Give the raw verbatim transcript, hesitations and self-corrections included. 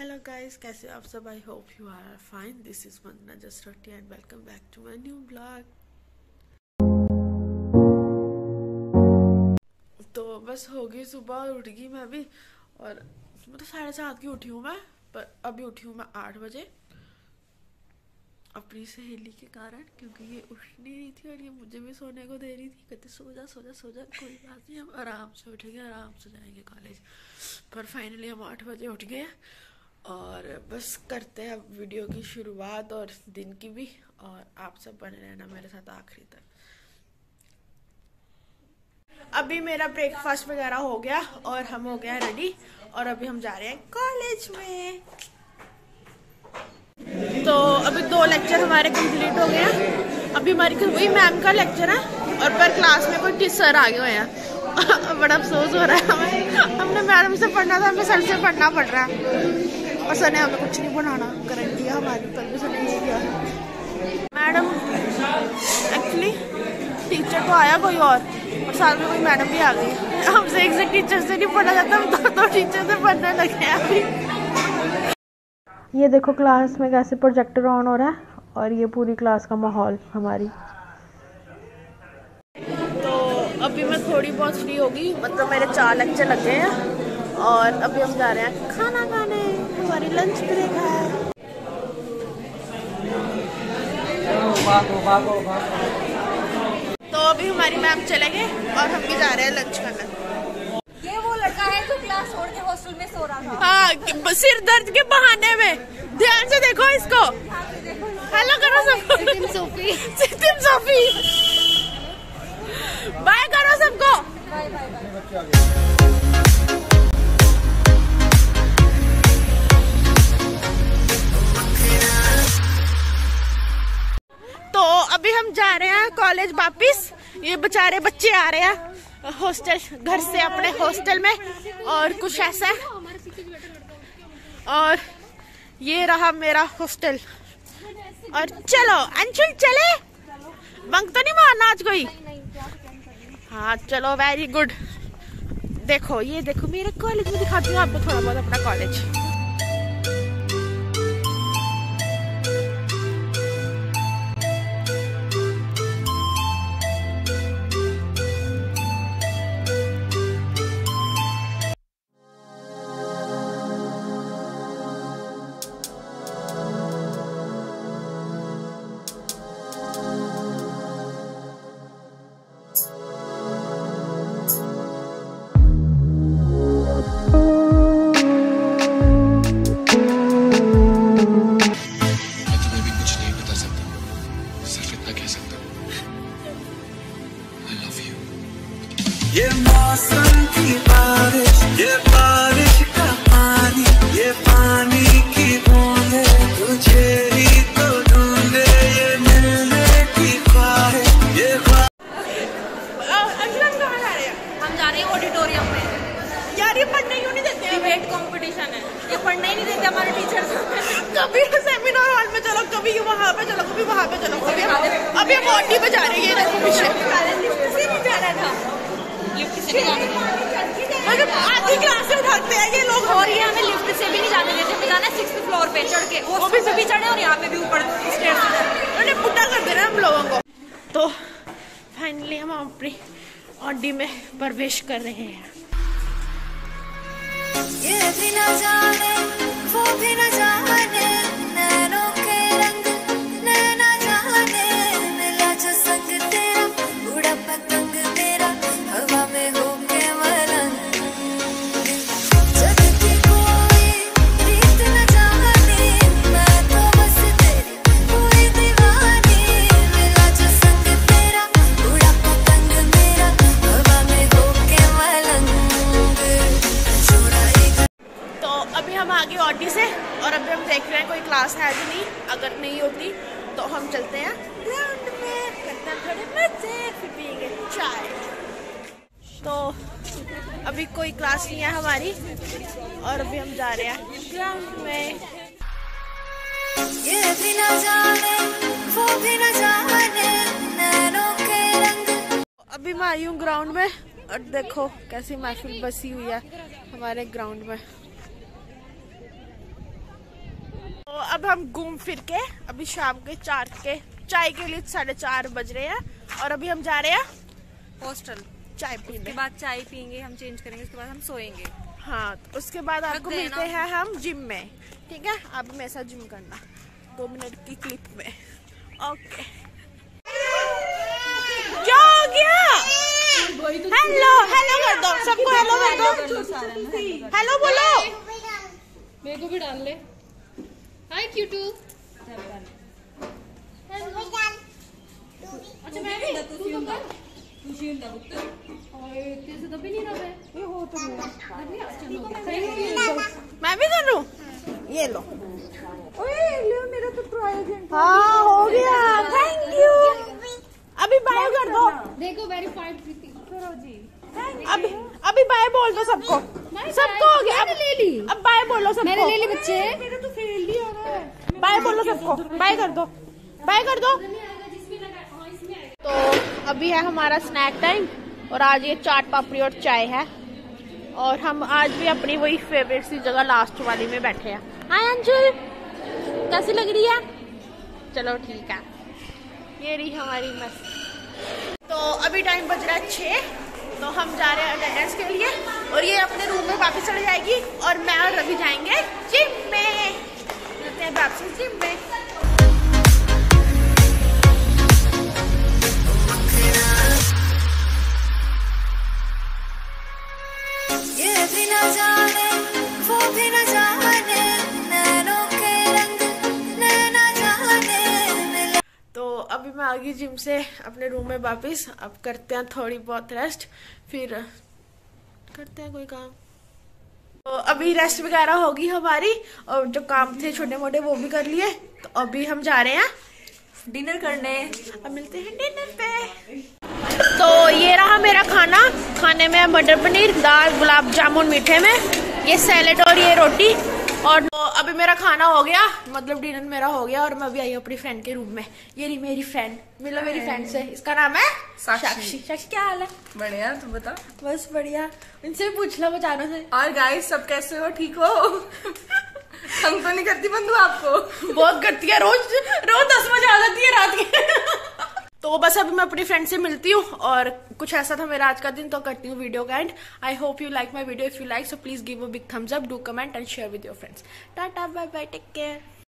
Hello guys, कैसे हो आप सब? I hope you are fine. This is Vandana Jasroti and welcome back to my new blog. तो बस हो गई सुबह, उठ गई मैं भी, और मतलब साढ़े सात की उठी हूँ मैं, पर अभी उठी हूँ मैं आठ बजे अपनी सहेली के कारण, क्योंकि ये उठ नहीं रही थी और ये मुझे भी सोने को दे रही थी। कहते सो जा सो जा सो जा, कोई बात नहीं, हम आराम से उठेंगे, आराम से जाएंगे कॉलेज। पर फाइनली हम आठ बजे उठ गए और बस करते हैं अब वीडियो की शुरुआत और दिन की भी, और आप सब बने रहना मेरे साथ आखिरी तक। अभी मेरा ब्रेकफास्ट वगैरह हो गया और हम हो गया रेडी, और अभी हम जा रहे हैं कॉलेज में। तो अभी दो लेक्चर हमारे कंप्लीट हो गए हैं। अभी हमारी वही मैम का लेक्चर है और पर क्लास में कोई टीचर आ गए हुए हैं। बड़ा अफसोस हो रहा है हमें, हमने मैडम से पढ़ना था, हमें सर से पढ़ना पड़ रहा है। और सर ने हमें कुछ नहीं पढ़ाना, गारंटी है हमारी, पर भी सर ने नहीं किया। मैडम एक्चुअली टीचर तो आया कोई और, और साथ में कोई मैडम भी आ गई। हमसे एक से टीचर से नहीं पढ़ा जाता, हम दो दो टीचर से पढ़ने लगे हैं अभी। ये देखो क्लास में कैसे प्रोजेक्टर ऑन हो रहा है, और ये पूरी क्लास का माहौल हमारी। तो अभी मैं थोड़ी बहुत फ्री होगी, मतलब मेरे चार लेक्चर लग गए हैं और अभी हम जा रहे हैं खाना खाने। हमारी लंच ब्रेक है। तो अभी हमारी मैम चले गए और हम भी जा रहे हैं लंच खाने। ये वो लड़का है जो क्लास छोड़ के हॉस्टल में सो रहा था। हाँ, सिर दर्द के बहाने में। ध्यान से देखो इसको। हेलो करो सबको। सितिम सोफी। सितिम सोफी। बाय करो सबको। Bye bye bye. तो अभी हम जा रहे हैं कॉलेज वापिस। ये बेचारे बच्चे आ रहे हैं हॉस्टल, घर से अपने हॉस्टल में, और कुछ ऐसा है। और ये रहा मेरा हॉस्टल। और चलो अंशुल, चले बंक तो नहीं मारना आज कोई? हाँ चलो, वेरी गुड। देखो ये देखो मेरे कॉलेज में, दिखाती हूँ आपको थोड़ा बहुत अपना कॉलेज। ये मौसम की बारिश, ये बारिश का पानी, ये पानी की बूंदे तुझे ही तो ढूंढे, ये मिलने की ख्वाहिश, ये हम जा रहे हैं ऑडिटोरियम में। यार ये पढ़ने क्यों नहीं देते? डिबेट कंपटीशन है, ये पढ़ने ही नहीं देते हमारे टीचर्स। कभी सेमिनार हॉल में चलो, कभी वहाँ पे चलो, कभी वहाँ पे चलो। अभी अभी हम ऑडी पे जा रहे हैं। ये देखो पीछे नहीं जाना था, लिफ्ट से भी जाना था। आधी क्लास से उठाते हैं ये लोग, और ये हमें लिफ्ट से भी नहीं जाने देते। हमें जाना है सिक्स्थ फ्लोर पे चढ़ के, वो भी से भी चढ़े और यहाँ पे भी ऊपर स्टेयर से चढ़े। उन्होंने पुट्टा कर देना हम लोगों को। तो फाइनली हम अपनी ऑडी में प्रवेश कर रहे हैं। ये भी न जाने वो भी न जाने, नैनों के रंग नैना जाने, मिला जो संग तेरा उड़ा पतंग मेरा, हवा में होके मलंग, जगती कोई रीत न जाने, मैं तो बस तेरी हुई दीवानी, मिला जो संग तेरा उड़ा पतंग मेरा, हवा में होके मलंग। तो अभी हम आगे ऑडी से, और अभी हम देख रहे हैं कोई क्लास है भी नहीं। अगर नहीं होती तो हम चलते हैं ग्राउंड में, करते हैं थोड़े मजे, फिर पियेंगे चाय। तो अभी कोई क्लास नहीं है हमारी, और अभी हम जा रहे हैं ग्राउंड में। ये भी न जाने वो भी न जाने, नैनों के रंग। अभी मैं आई हूँ ग्राउंड में, और देखो कैसी महफिल बसी हुई है हमारे ग्राउंड में। अब हम घूम फिर के अभी शाम के चार के चाय के लिए साढ़े चार बज रहे हैं और अभी हम जा रहे हैं हॉस्टल। चाय उसके पीने। बाद चाय पियेंगे, हम चेंज करेंगे, उसके बाद हम सोएंगे। हाँ, तो उसके बाद आपको गए मिलते ना। हैं हम जिम में, ठीक है? आप मेरे साथ जिम करना दो मिनट की क्लिप में। ओके, क्या हो गया? हेलो हेलो कर दो सबको, हेलो कर दो, हेलो बोलो। मेरे को भी डाल ले। हाय क्यूटू। अच्छा मैं भी तू तो कर। तू शील दा पुत्र। और तेरे से दबे नहीं रहा है। ये हो तो मैं भी कर लूं? ये लो। ओए ले मेरा तो प्रोजेक्ट। हाँ हो गया, थैंक यू। अभी बाय कर दो। देखो वेरीफाइड प्रीति। करो जी। अभी अभी बाय बोल दो सबको, सबको हो गया। अब ले ली। अब बाय बोलो सबको। मैंने ले ली बच्चे। मेरा तो फेल ही हो रहा है। बाय बोलो सबको, बाय कर दो, बाय कर दो। तो अभी है हमारा स्नैक टाइम और आज ये चाट पापड़ी और चाय है और हम आज भी अपनी वही फेवरेट सी जगह लास्ट वाली में बैठे हैं। हाय अंजुल, कैसी लग रही है? चलो ठीक है, ये रही हमारी मस्त। तो अभी टाइम बज रहा है छः, तो हम जा रहे हैं अटेंडेंस के लिए और ये अपने रूम में वापस चले जाएगी और मैं और रवि जाएंगे जिम में। मिलते हैं वापस जिम में। ये भी न जाने वो भी न जाने नैनों के रंग नैना जाने मिला। तो अभी मैं आ गई जिम से अपने रूम में वापस। अब करते हैं थोड़ी बहुत रेस्ट, फिर करते हैं कोई काम। तो अभी रेस्ट वगैरह होगी हमारी और जो काम थे छोटे मोटे वो भी कर लिए। तो अभी हम जा रहे हैं डिनर करने। अब मिलते हैं डिनर पे। तो ये रहा मेरा खाना। खाने में मटर पनीर, दाल, गुलाब जामुन मीठे में, ये सैलेड और ये रोटी। और तो अभी मेरा खाना हो गया, मतलब डिनर मेरा हो गया और मैं अभी आई अपनी फ्रेंड के रूम में। ये रही मेरी फ्रेंड, मिलो मेरी फ्रेंड से। इसका नाम है साक्षी। साक्षी क्या हाल है? बढ़िया, तुम बता। बस बढ़िया। इनसे भी पूछ लो बचाने से। और गाइस सब कैसे हो? ठीक हो? हम तो नहीं करती बंधु आपको। बहुत करती है, रोज रोज दस बजे आ जाती है रात के। तो बस अभी मैं अपनी फ्रेंड से मिलती हूँ और कुछ ऐसा था मेरा आज का दिन, तो करती हूँ वीडियो का end. I hope you like my video. If you like so please give a big thumbs up, do comment and share with your friends. Tata bye bye, take care.